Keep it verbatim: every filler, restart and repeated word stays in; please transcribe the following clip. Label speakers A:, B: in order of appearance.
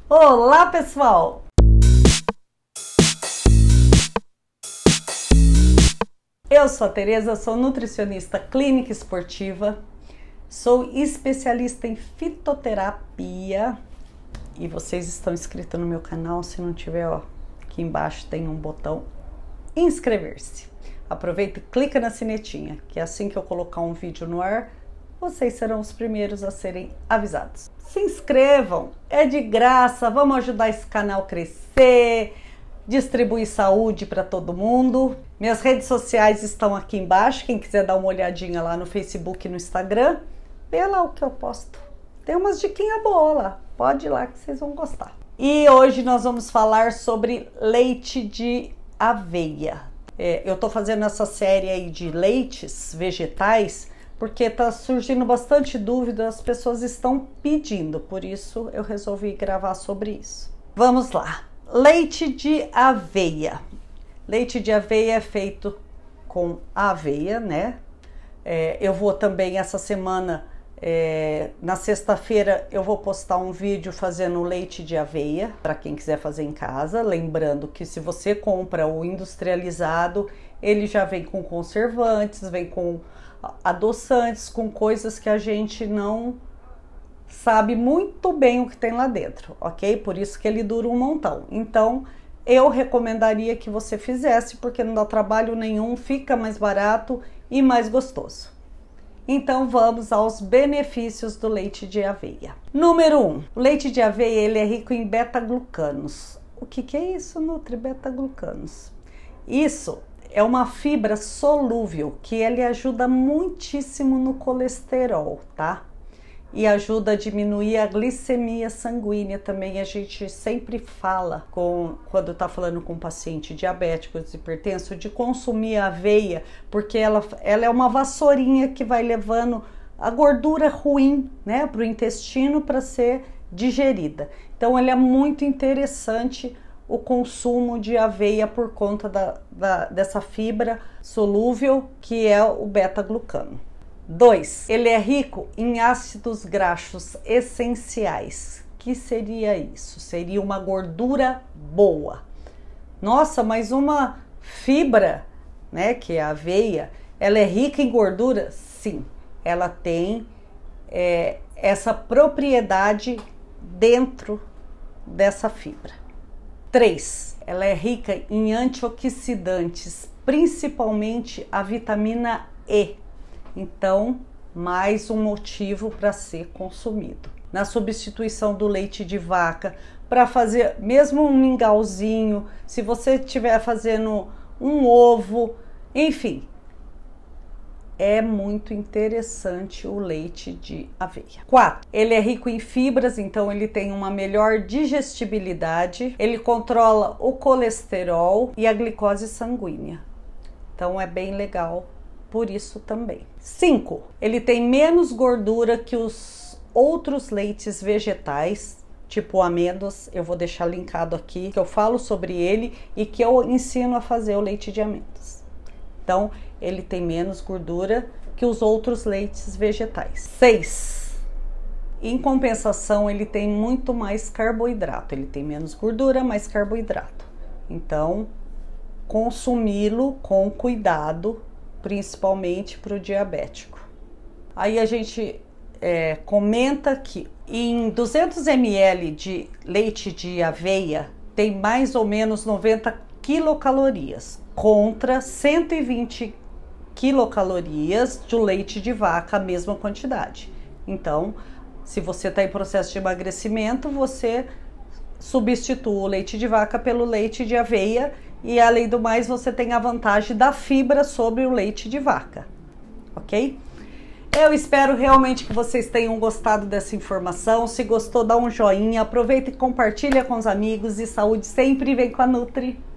A: Olá, pessoal! Eu sou a Tereza, sou nutricionista clínica esportiva, sou especialista em fitoterapia e vocês estão inscritos no meu canal. Se não tiver, ó, aqui embaixo tem um botão inscrever-se. Aproveita e clica na sinetinha, que assim que eu colocar um vídeo no ar, vocês serão os primeiros a serem avisados. Se inscrevam, é de graça, vamos ajudar esse canal a crescer, distribuir saúde para todo mundo. Minhas redes sociais estão aqui embaixo, quem quiser dar uma olhadinha lá no Facebook e no Instagram, vê lá o que eu posto. Tem umas diquinhas boas lá, pode ir lá que vocês vão gostar. E hoje nós vamos falar sobre leite de aveia. É, eu tô fazendo essa série aí de leites vegetais porque tá surgindo bastante dúvida, as pessoas estão pedindo, por isso eu resolvi gravar sobre isso. Vamos lá. Leite de aveia. Leite de aveia é feito com aveia, né? É, eu vou também essa semana, é, na sexta-feira, eu vou postar um vídeo fazendo leite de aveia para quem quiser fazer em casa. Lembrando que se você compra o industrializado, ele já vem com conservantes, vem com adoçantes, com coisas que a gente não sabe muito bem o que tem lá dentro, ok? Por isso que ele dura um montão. Então, eu recomendaria que você fizesse, porque não dá trabalho nenhum, fica mais barato e mais gostoso. Então, vamos aos benefícios do leite de aveia. Número um, o leite de aveia ele é rico em beta-glucanos. O que, que é isso, Nutri? Beta-glucanos. Isso é uma fibra solúvel que ele ajuda muitíssimo no colesterol, tá? E ajuda a diminuir a glicemia sanguínea também. A gente sempre fala, com, quando tá falando com paciente diabético, hipertenso, de consumir a aveia, porque ela, ela é uma vassourinha que vai levando a gordura ruim, né, para o intestino para ser digerida. Então, ele é muito interessante o consumo de aveia por conta da, da, dessa fibra solúvel que é o beta-glucano. dois. Ele é rico em ácidos graxos essenciais. Que seria isso? Seria uma gordura boa. Nossa, mas uma fibra, né, que é a aveia, ela é rica em gordura? Sim, ela tem é, essa propriedade dentro dessa fibra. três. Ela é rica em antioxidantes, principalmente a vitamina E. Então, mais um motivo para ser consumido. Na substituição do leite de vaca, para fazer mesmo um mingauzinho, se você estiver fazendo um ovo, enfim, é muito interessante o leite de aveia. quatro. Ele é rico em fibras, então ele tem uma melhor digestibilidade, ele controla o colesterol e a glicose sanguínea. Então é bem legal por isso também. cinco. Ele tem menos gordura que os outros leites vegetais, tipo amêndoas. Eu vou deixar linkado aqui, que eu falo sobre ele e que eu ensino a fazer o leite de amêndoas. Então, ele tem menos gordura que os outros leites vegetais. seis. Em compensação, ele tem muito mais carboidrato. Ele tem menos gordura, mais carboidrato. Então, consumi-lo com cuidado, principalmente para o diabético. Aí a gente é, comenta que em duzentos mililitros de leite de aveia tem mais ou menos noventa quilocalorias, contra cento e vinte quilocalorias do leite de vaca, a mesma quantidade. Então, se você está em processo de emagrecimento, você substitua o leite de vaca pelo leite de aveia e, além do mais, você tem a vantagem da fibra sobre o leite de vaca, ok? Eu espero realmente que vocês tenham gostado dessa informação. Se gostou, dá um joinha, aproveita e compartilha com os amigos. E saúde sempre vem com a Nutri.